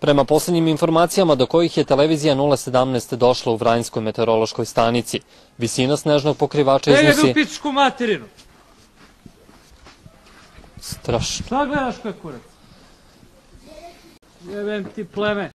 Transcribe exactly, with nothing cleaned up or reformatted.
Prema posljednjim informacijama do kojih je televizija nula sedamnaest došla u Vranjskoj meteorološkoj stanici, visina snežnog pokrivača iznosi... Ne jedu pičku materinu! Strašno. Šta gledaš kako kurac? Jebem ti pleme.